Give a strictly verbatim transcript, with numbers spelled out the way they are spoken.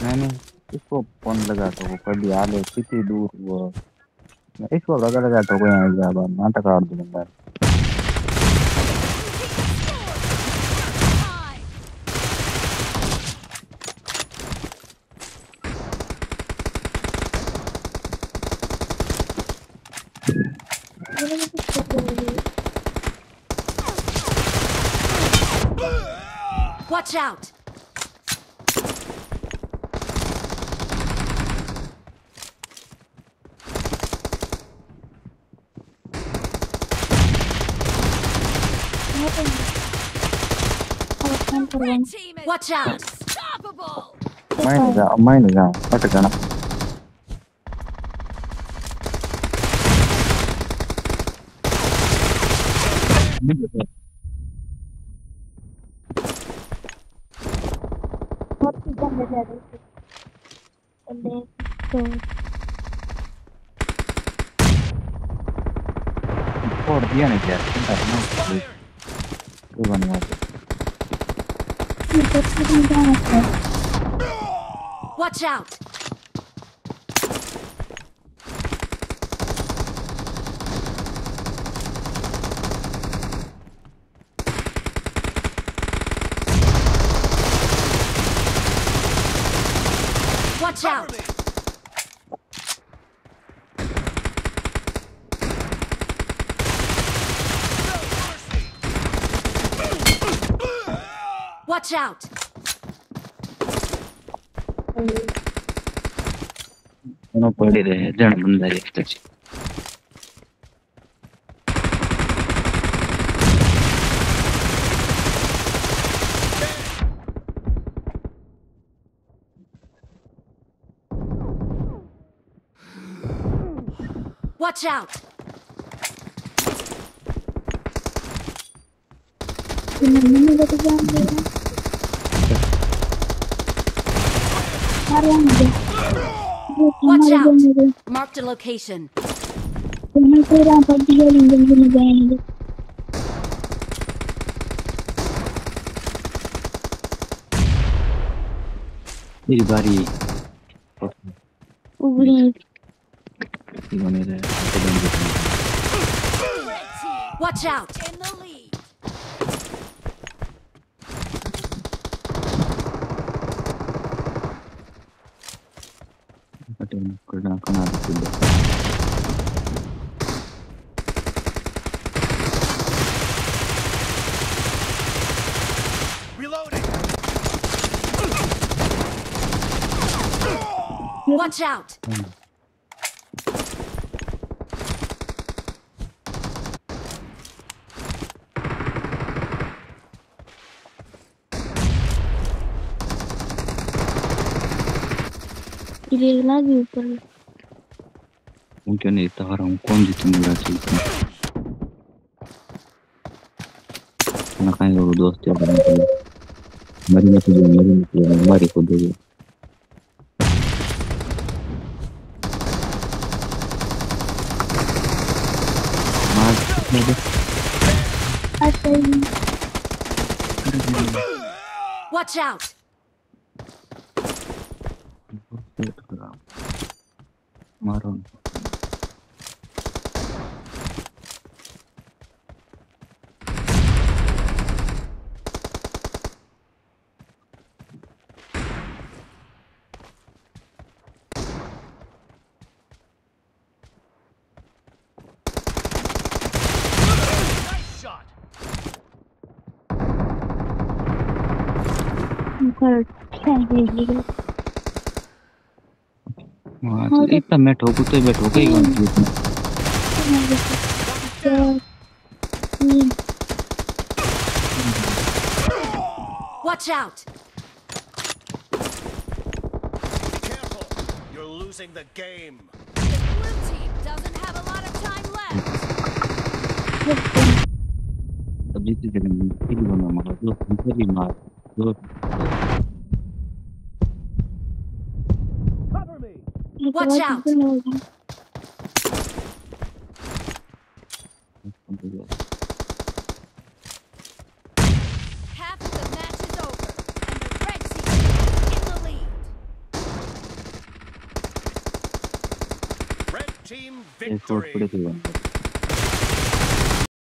मैंने इसको फोन लगा था वो कभी आले कितनी दूर वो मैं इसको लगा लगा तो कोई आ गया बात नाटक आड़ दूंगा Watch out! Watch out! Unstoppable! Mine is out. Mine is out. What a gun. Por dia ne kya? Kau bani Watch out! Watch out! Watch out! No padi rahe jana banda ekta chi Watch out! Watch out! Marked a location. मेरी बारी Watch out! In the lead. Reloading. Watch out! Mungkin itu orang kondisi murasi. Anak kaya orang dos tiap orang kaya. Mari mati dia, mari mati dia, mari kode dia. Mas, Watch out! Maron. Nice shot. हाँ इतना मैं ठोकू तो मैं ठोके ही कौन सी Watch out! Careful. You're losing the game. The blue team doesn't have a lot of time left. अब जितनी जगह मिलती है वो हमारा जो दूसरी मार जो Cover me. Watch out! Half of the match is over, and the red team is in the lead. Team एक कोट पड़े victory. थे बंदे